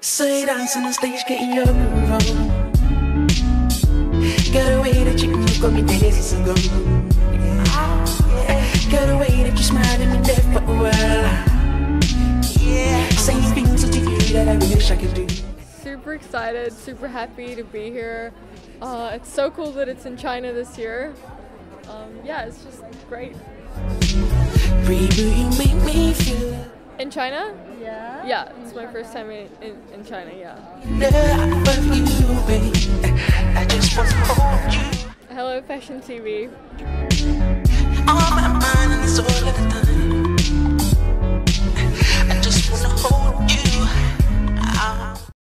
Say dance on the stage, getting your groove on. Got a way that you can look on me days ago. Got a way that you smile at me there for a while. Saying things to you that I wish I could do. Super excited, super happy to be here. It's so cool that it's in China this year. Yeah, it's just great. You make me feel in China? Yeah. Yeah, it's my first time in China, yeah. I just want to hold you. Hello, FashionTV. On my mind and it's all of the time.